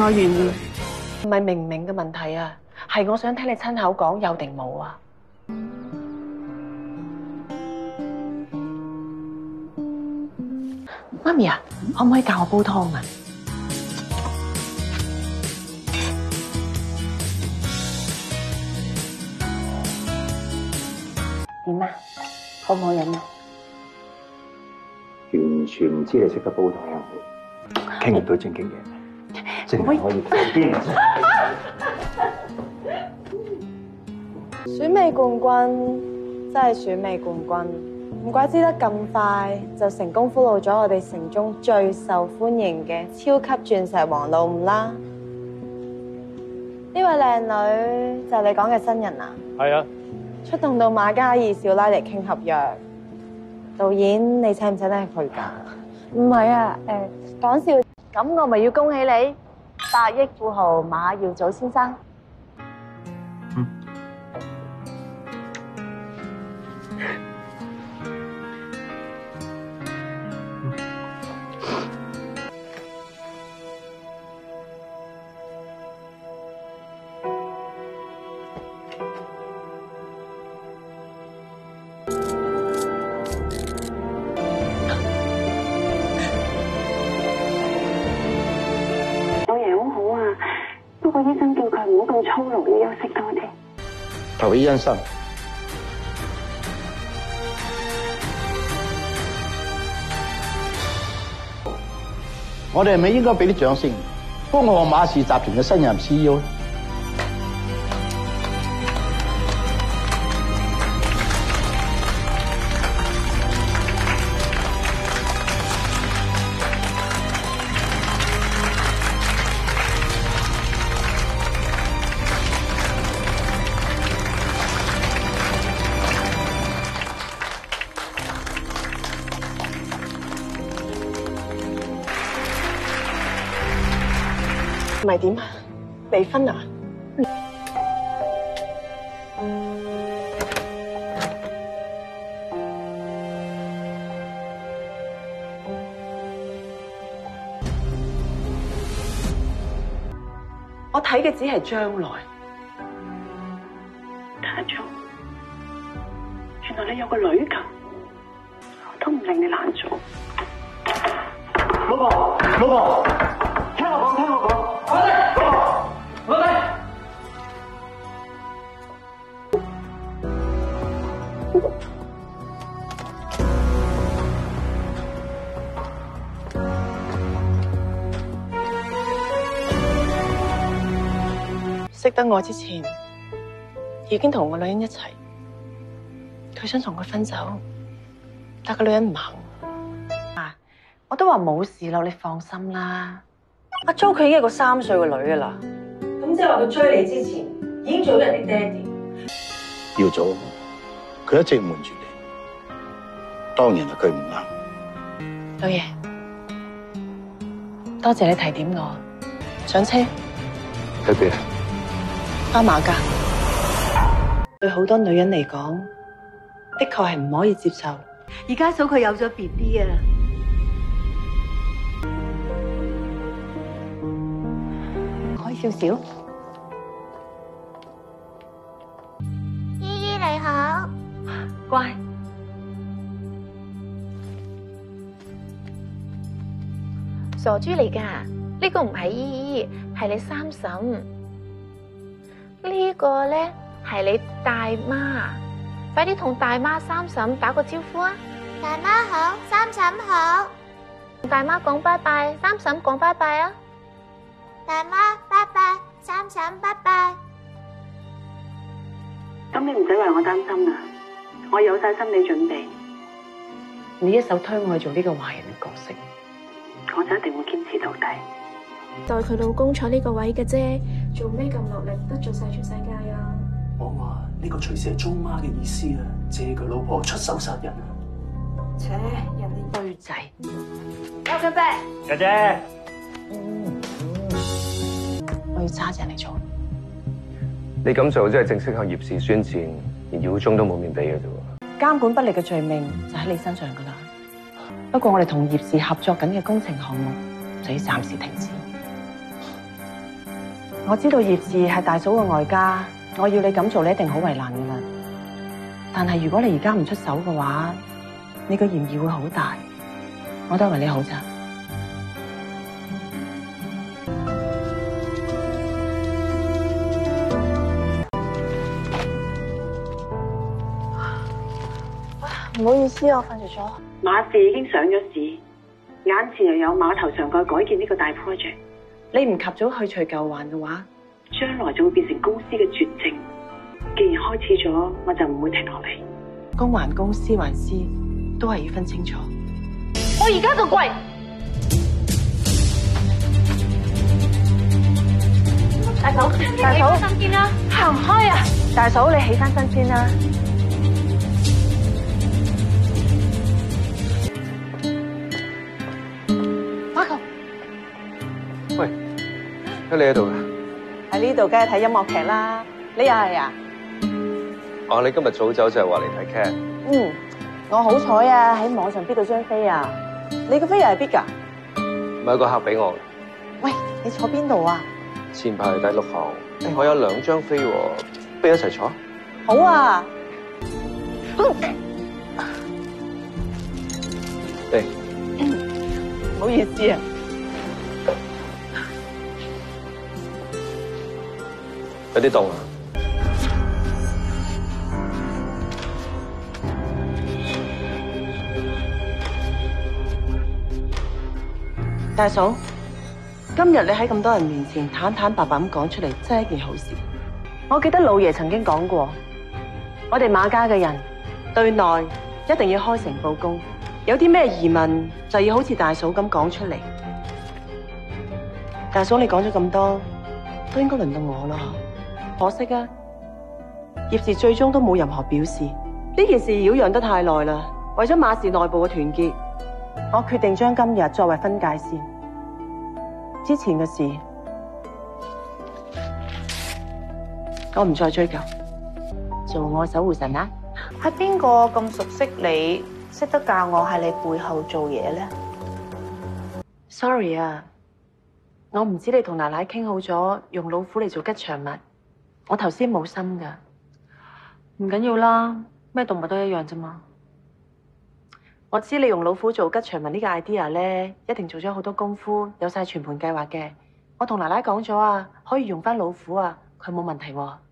我願意。 唔係明唔明嘅問題啊，係我想聽你親口講有定冇啊。媽咪啊，可唔可以教我煲湯啊？點啊？好唔好飲啊？ 完全唔知你識得煲湯，傾唔到正經嘢，淨係可以傾。 選美冠軍真係選美冠軍，唔怪之得咁快就成功俘虜咗我哋城中最受歡迎嘅超級鑽石王老五啦！呢位靚女就係你講嘅新人啊？係啊，出動到馬嘉爾少拉嚟傾合約，導演你請唔請得佢㗎？唔係啊，講笑，咁我咪要恭喜你，100億富豪馬耀祖先生。醫生叫佢唔好咁操勞，要休息多啲。 求醫生，我哋係咪應該俾啲掌聲，幫我馬氏集團嘅新任 CEO 咧？ 唔係點啊？離婚啊？我睇嘅只係將來。家聰，原來你有個女㗎，我都唔令你難做。 老婆，老婆，聽我講，聽我講。我哋識得我之前，已經同個女人一齊，佢想同佢分手，但個女人唔肯。啊，我都話冇事咯，你放心啦。阿 Jo 佢已經係個3歲嘅女㗎啦，咁即係話佢追你之前已經做咗人哋爹哋。 要做，佢一直瞞住你，當然係佢唔啱。 老爺，多謝你提點我。上車。 喺邊啊？ 翻馬家。對好多女人嚟講，的確係唔可以接受。 而家嫂佢有咗 BB 啊！ 少少， 姨姨你好， 乖。 傻豬嚟㗎，呢個唔係姨姨，係你三嬸。呢個咧係你大媽，快啲同大媽三嬸打個招呼啊！大媽好，三嬸好。大媽講拜拜，三嬸講拜拜啊！大媽，拜拜，三嬸，拜拜。 咁你唔使為我擔心啦，我有晒心理準備。你一手推我去做呢個壞人嘅角色，我就一定會堅持到底。 代佢老公坐呢個位嘅啫，做咩咁落力得罪晒全世界啊？ 我話呢個隨時係租媽嘅意思啊，借佢老婆出手殺人啊！ 切，人哋衰仔。 有嘅呗。 家姐。 我要揸正嚟做。 你咁做即係正式向葉氏宣戰，連耀宗都冇面俾嘅啫喎。 監管不力嘅罪名就喺你身上噶啦。不過我哋同葉氏合作緊嘅工程項目就要暫時停止。 我知道葉氏係大嫂嘅外家，我要你咁做，你一定好為難噶啦。但係如果你而家唔出手嘅話，你嘅嫌疑會好大。我都係為你好咋。 唔好意思，我瞓着咗。 馬氏已經上咗市，眼前又有碼頭上蓋改建呢個大 project。 你唔及早去除舊患嘅話， 將來就會變成公司嘅絕症。既然開始咗，我就唔會停落嚟。 公還公，私還私，都係要分清楚。 我而家就跪。大嫂，大嫂，起身先啦，行唔開啊！ 大嫂，你起翻身先啦。馬球， 喂，乜你喺度㗎？ 喺呢度梗係睇音樂劇啦。你又係啊？ 哦，你今日早走就係話嚟睇劇。 嗯，我好彩啊，喺網上 bid 到張飛啊。你個飛又係 bid 㗎？ 咪有個客俾我嘅。 喂，你坐邊度啊？ 前排第6行。我有2張飛喎，不如一齊坐？ 好啊。 嚟。 唔好意思啊。 有啲凍啊。 大嫂，今日你喺咁多人面前坦坦白白咁講出嚟，真係一件好事。我記得老爺曾經講過，我哋馬家嘅人對內一定要開誠佈公，有啲咩疑問就要好似大嫂咁講出嚟。大嫂，你講咗咁多，都應該輪到我啦。可惜啊，葉氏最終都冇任何表示。呢件事擾攘得太耐啦，為咗馬氏內部嘅團結，我決定將今日作為分界線。之前嘅事，我唔再追究。做我守護神啦。 係邊個咁熟悉你，識得教我喺你背後做嘢咧 ？Sorry 啊，我唔知你同奶奶傾好咗用老虎嚟做吉祥物，我頭先冇心噶。唔緊要啦，咩動物都一樣啫嘛。我知你用老虎做吉祥物呢個 idea 咧，一定做咗好多功夫，有晒全盤計劃嘅。我同奶奶講咗啊，可以用翻老虎啊，佢冇問題喎。